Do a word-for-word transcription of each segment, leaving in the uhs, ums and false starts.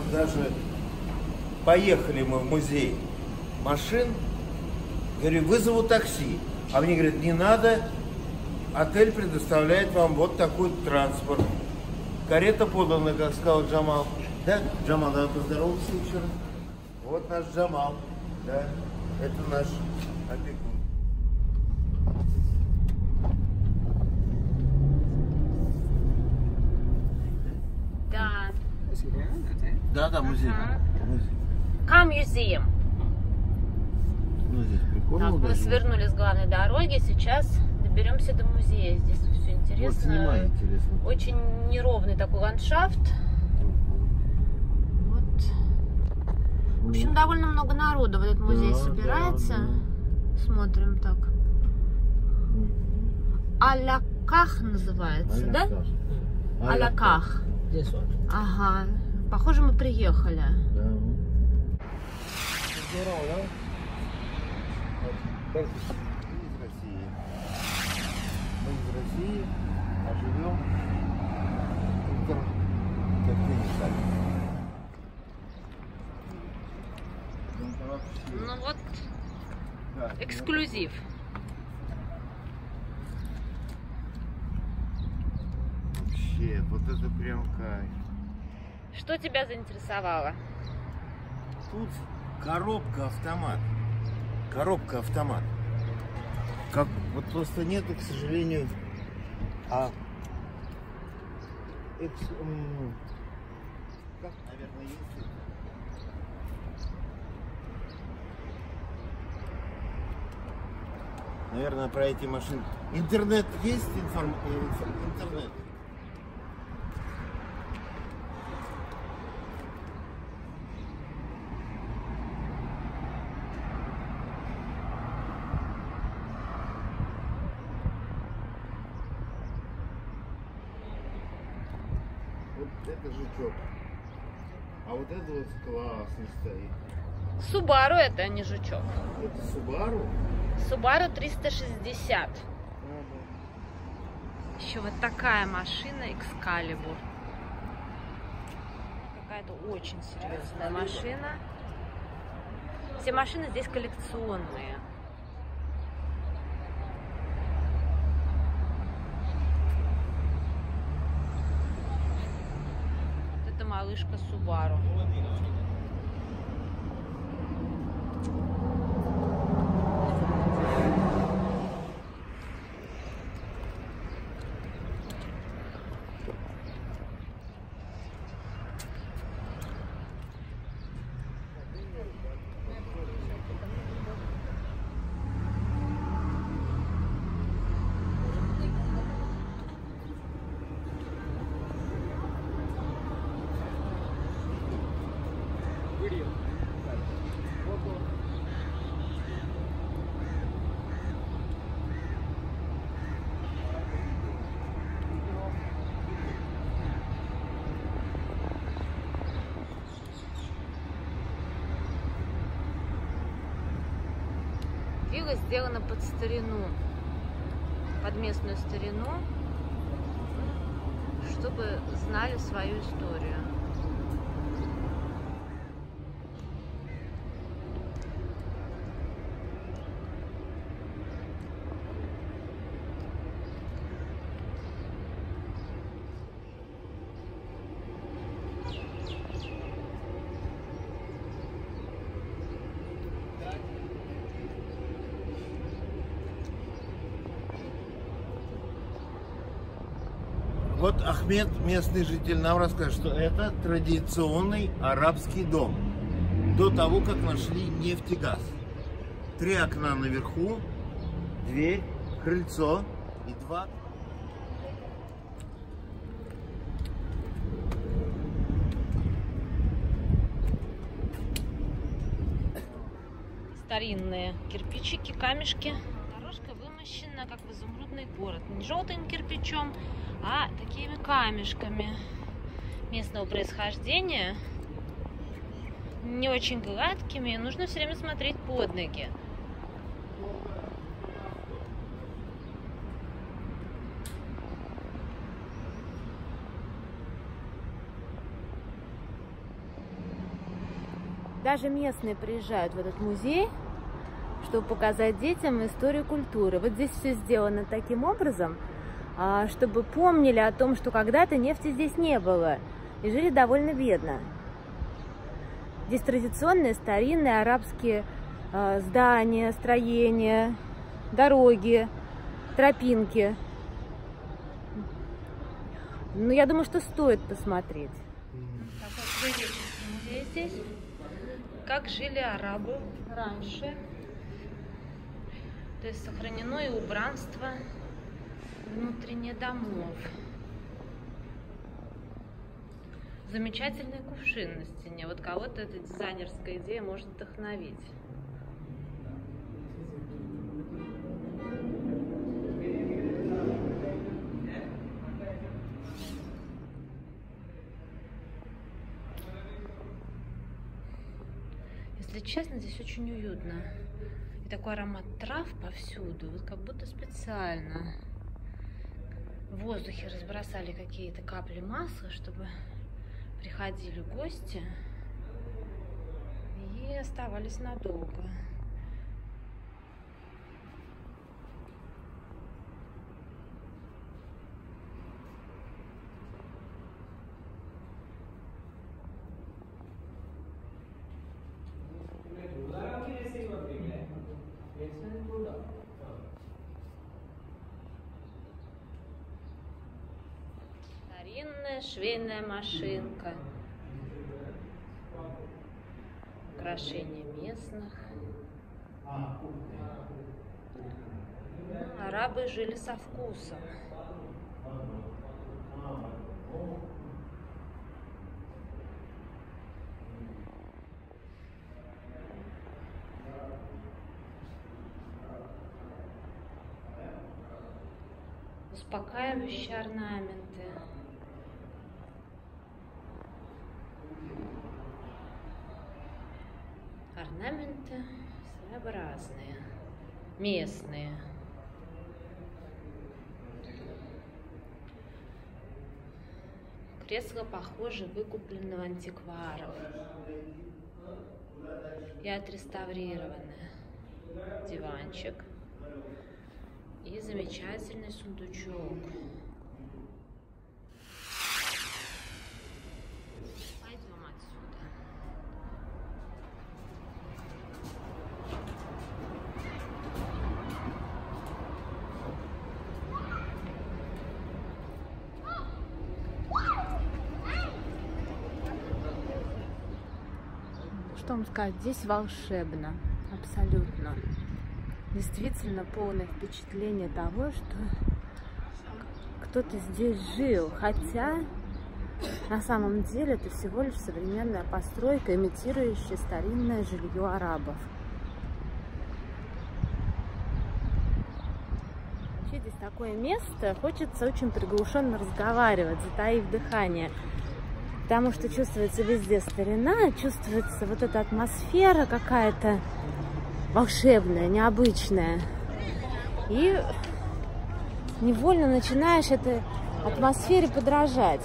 даже поехали мы в музей машин, говорю, вызову такси. А мне говорят, не надо, отель предоставляет вам вот такой транспорт. Карета подана, как сказал Джамал. Да, Джамал, надо поздороваться еще раз. Вот наш Джамал, да, это наш опекун. Да. Да, да, музей. Ага. Музей. Come museum. Ну, здесь прикольно. Так, мы свернули с главной дороги, сейчас доберемся до музея. Здесь все интересно. Вот снимай, интересно. Очень неровный такой ландшафт. Вот. В общем, довольно много народу в этот музей Да, собирается. да, да. Смотрим так. Аляках называется, да? Аляках. Ага. Похоже, мы приехали. Да. Здорово, да? Мы из России. Мы из России, а живем как ты не знаешь. Ну вот, Да, эксклюзив. вообще, вот это прям кайф. Что тебя заинтересовало? Тут коробка автомат. Коробка автомат. Как вот просто нету, к сожалению, а экс, м, как, наверное, есть. Наверное, про эти машины. Интернет есть информ... интернет? Вот это жучок. А вот это вот классный стоит. Subaru это, а не жучок. Это Subaru? Subaru триста шестьдесят. Ага. Еще вот такая машина Excalibur. Какая-то очень серьезная машина. Все машины здесь коллекционные. Вот это малышка Subaru. Вилла сделана под старину, под местную старину, чтобы знали свою историю. Вот Ахмед, местный житель, нам расскажет, что это традиционный арабский дом. До того, как нашли нефть и газ. Три окна наверху, дверь, крыльцо и два. Старинные кирпичики, камешки. Дорожка вымощена как в изумрудный город. Не желтым кирпичом, а такими камешками местного происхождения. Не очень гладкими. Нужно все время смотреть под ноги. Даже местные приезжают в этот музей, чтобы показать детям историю культуры. Вот здесь все сделано таким образом, чтобы помнили о том, что когда-то нефти здесь не было, и жили довольно бедно. Здесь традиционные старинные арабские здания, строения, дороги, тропинки. Ну, я думаю, что стоит посмотреть. Такой исторический музей здесь. Как жили арабы раньше. То есть сохранено и убранство внутренних домов. Замечательный кувшин на стене. Вот кого-то эта дизайнерская идея может вдохновить. Если честно, здесь очень уютно. И такой аромат трав повсюду, вот как будто специально в воздухе разбросали какие-то капли масла, чтобы приходили гости и оставались надолго. Старинная швейная машинка. Украшения местных. Арабы жили со вкусом. Успокаивающие орнаменты. Орнаменты своеобразные, местные. Кресла, похоже, выкуплены у антикваров и отреставрированы. Диванчик и замечательный сундучок. Пойдем отсюда. Что вам сказать? Здесь волшебно, абсолютно. Действительно полное впечатление того, что кто-то здесь жил, хотя на самом деле это всего лишь современная постройка, имитирующая старинное жилье арабов. Вообще здесь такое место, хочется очень приглушенно разговаривать, затаив дыхание, потому что чувствуется везде старина, чувствуется вот эта атмосфера какая-то волшебная, необычная. И невольно начинаешь этой атмосфере подражать.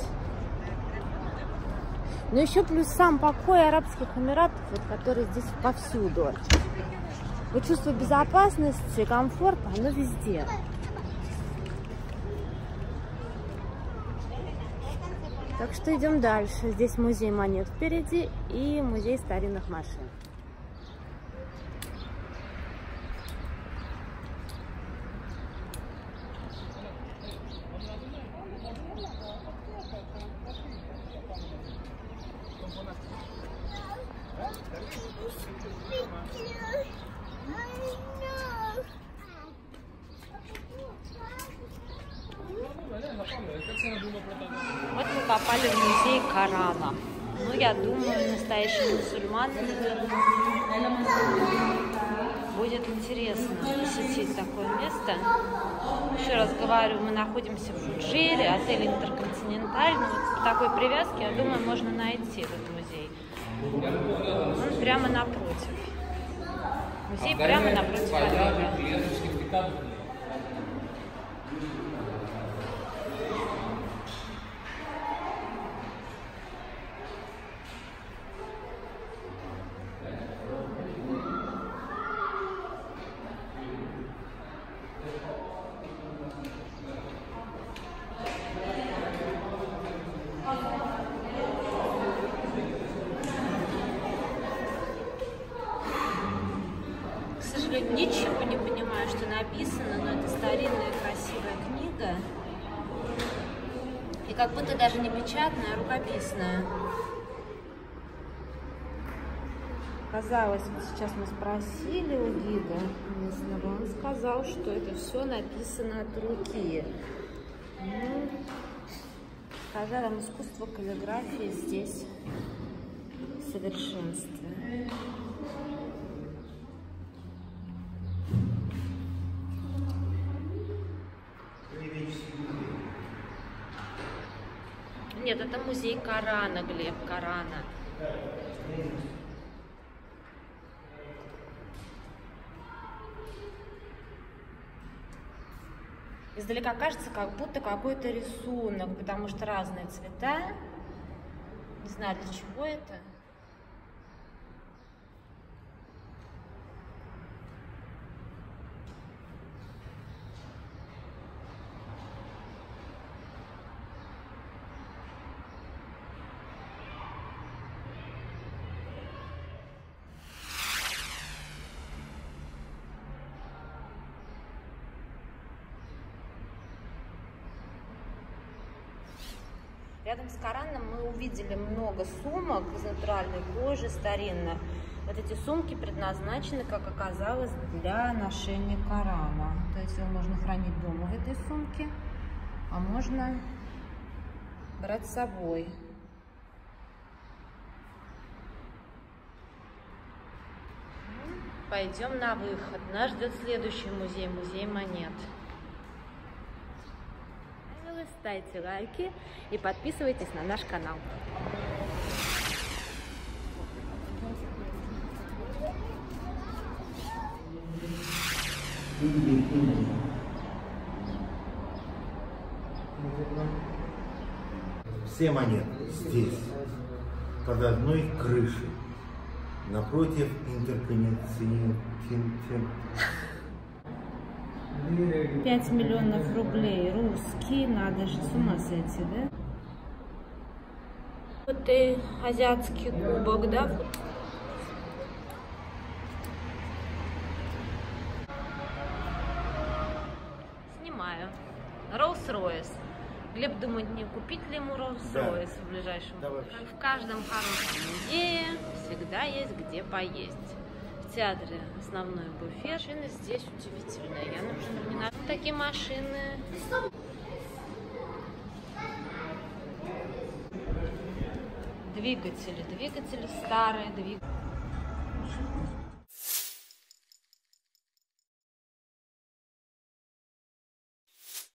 Но еще плюс сам покой Арабских Эмиратов, вот, который здесь повсюду. Вот чувство безопасности, комфорта, оно везде. Так что идем дальше. Здесь музей монет впереди и музей старинных машин. Вот мы попали в музей Корана. Ну, я думаю, настоящим мусульманам будет интересно посетить такое место. Еще раз говорю, мы находимся в Фуджейре, отель Интерконтинентальный. Вот по такой привязке, я думаю, можно найти этот музей. Он прямо напротив. Музей прямо напротив отеля. абсолютно ничего не понимаю, что написано, но это старинная красивая книга. И как будто даже не печатная, а рукописная. Казалось, вот сейчас мы спросили у гида местного, он сказал, что это все написано от руки. Ну, сказал вам, искусство каллиграфии здесь в совершенстве. Нет, это музей Корана, Глеб, Корана. Издалека кажется, как будто какой-то рисунок, потому что разные цвета. Не знаю, для чего это. Рядом с Кораном мы увидели много сумок из натуральной кожи, старинных. Вот эти сумки предназначены, как оказалось, для ношения Корана. То есть его можно хранить дома в этой сумке, а можно брать с собой. Пойдем на выход. Нас ждет следующий музей, музей монет. Ставьте лайки и подписывайтесь на наш канал. Все монеты здесь, под одной крышей, напротив интерконнективного. пять миллионов рублей русские, надо же, с ума сойти, да? Вот и азиатский кубок, да? Снимаю. Rolls-Royce. Глеб думает, не купить ли ему Rolls-Royce, да, в ближайшем. Давай. В каждом хорошем музее всегда есть где поесть. В театре основной буфет. Машины здесь удивительные. Я, например, не знаю, такие машины. Двигатели, двигатели старые, двигатели.